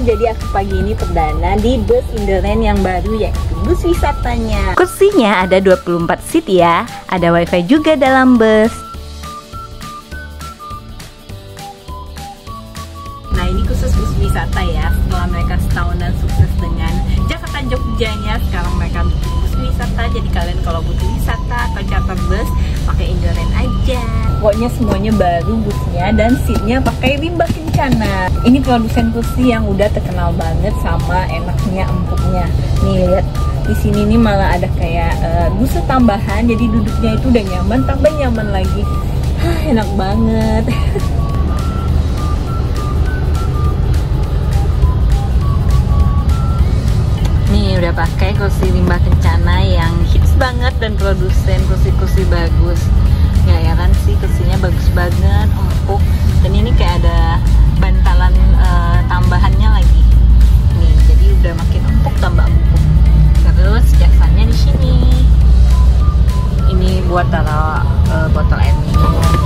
jadi aku pagi ini perdana di bus Indoren yang baru, yaitu bus wisatanya. Kursinya ada 24 seat ya. Ada wifi juga dalam bus. Nah, ini khusus bus wisata ya. Setelah mereka setahunan sukses dengan Jakarta Jogjanya, sekarang mereka bikin bus wisata. Jadi kalian kalau butuh wisata atau charter bus, pakai Indoren aja. Pokoknya semuanya baru busnya, dan seatnya pakai rimba kencana. Ini produsen kursi yang udah terkenal banget sama enaknya empuknya. Nih lihat, di sini nih malah ada kayak busur tambahan, jadi duduknya itu udah nyaman, tambah nyaman lagi. Enak banget. Nih udah pakai kursi rimba kencana yang hits banget, dan produsen kursi-kursi bagus. Ya kan sih, kursinya bagus banget, empuk, dan ini kayak ada bantalan tambahannya lagi. Nih, jadi udah makin empuk tambah empuk. Terus jasanya di sini. Ini buat taruh botol air minum.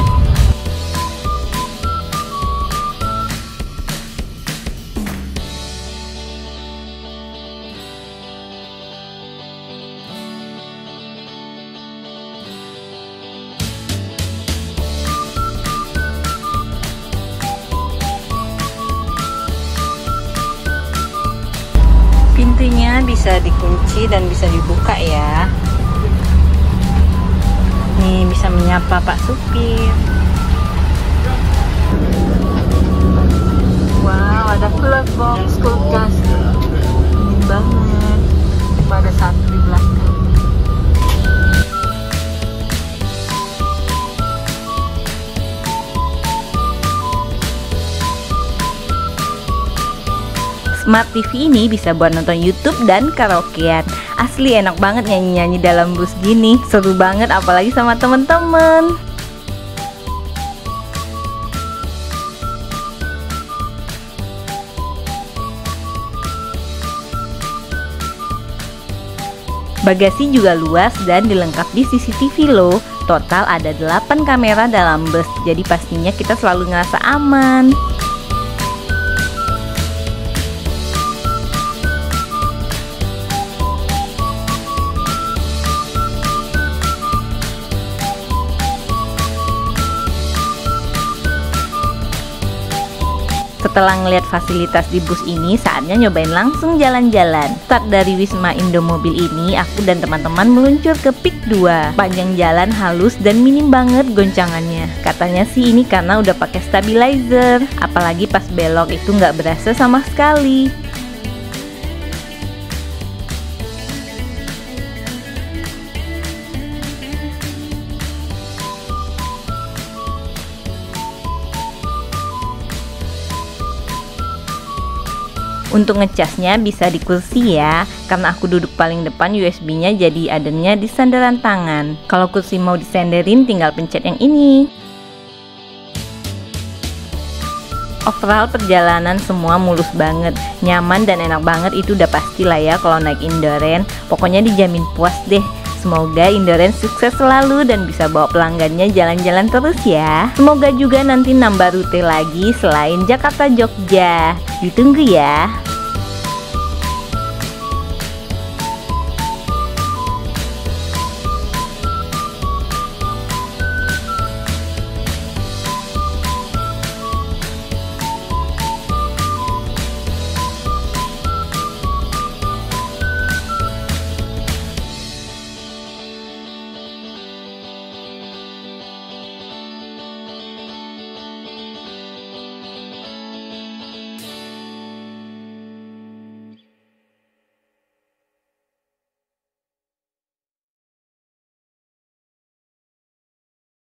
Pintunya bisa dikunci dan bisa dibuka ya. Nih bisa menyapa Pak Supir. Wow, ada glove box, kulkas. Ini banget. Ada satu di belakang. Smart TV ini bisa buat nonton YouTube dan karaokean. Asli enak banget nyanyi-nyanyi dalam bus gini. Seru banget apalagi sama temen-temen. Bagasi juga luas dan dilengkapi CCTV loh. Total ada 8 kamera dalam bus, jadi pastinya kita selalu ngerasa aman. Setelah ngeliat fasilitas di bus ini, saatnya nyobain langsung jalan-jalan. Start dari Wisma Indomobil ini, aku dan teman-teman meluncur ke Peak 2. Panjang jalan halus dan minim banget goncangannya. Katanya sih ini karena udah pakai stabilizer. Apalagi pas belok itu nggak berasa sama sekali. Untuk ngecasnya bisa di kursi ya, karena aku duduk paling depan, USB-nya jadi adanya di sandaran tangan. Kalau kursi mau disenderin tinggal pencet yang ini. Overall perjalanan semua mulus banget, nyaman dan enak banget, itu udah pasti lah ya kalau naik Indoren. Pokoknya dijamin puas deh. Semoga Indoren sukses selalu dan bisa bawa pelanggannya jalan-jalan terus ya. Semoga juga nanti nambah rute lagi selain Jakarta Jogja. Ditunggu ya.